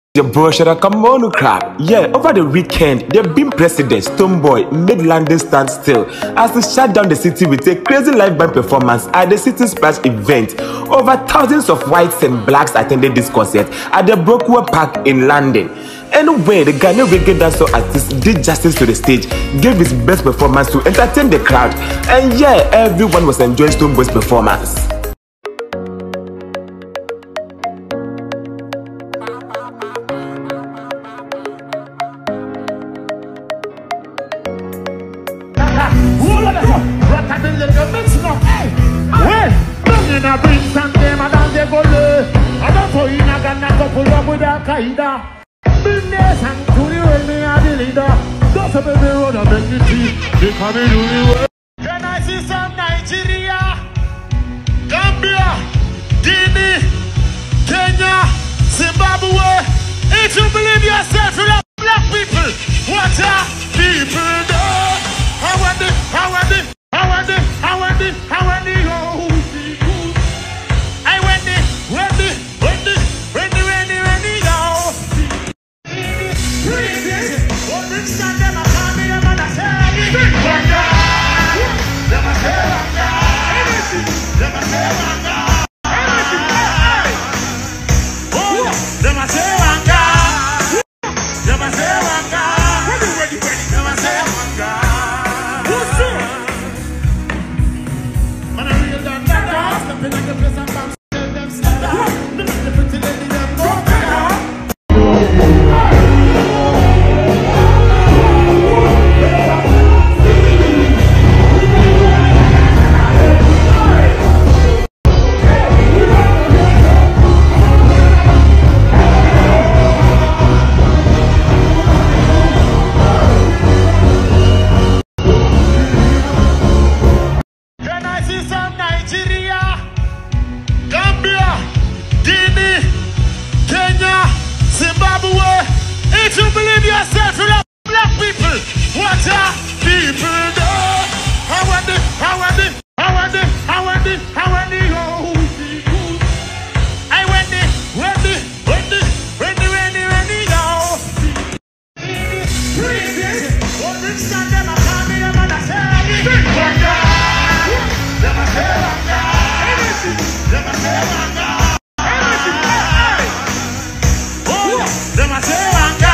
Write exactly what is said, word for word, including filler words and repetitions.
Your boy should have come on crap. Yeah, over the weekend, the beam president Stonebwoy made London stand still as he shut down the city with a crazy live band performance at the CitySplash event. Over thousands of whites and blacks attended this concert at the Brockwell Park in London. Anyway, the Ghanaian reggae dancer artist did justice to the stage, gave his best performance to entertain the crowd, and yeah, everyone was enjoying Stonebwoy's performance. Can I see some Nigeria, Gambia, Guinea, Kenya, Zimbabwe? If you believe yourself, you love black people. What are people do? How are they? How are they? How are they? How are they? How are they? I when they, when they, when they, when they, when they, when they go. What is that? Them a call me a man a say. Them a say wanga. Them a say wanga. Oh, them a say wanga. Them a say wanga. Ready, ready, ready. Them a say wanga. What's up? Man a real done that. Stepping in the place and bam, tell them stop that. The pretty lady them go down. If you believe yourself, you love black people. What are people do? How are they? How are they? How are they? How are they? How are they? Oh, I when they, when they, when they, when they, when they, when they go. What rich man them a call me a man a say. Wanga. Them a say wanga. Them a say wanga. Oh, them a say wanga.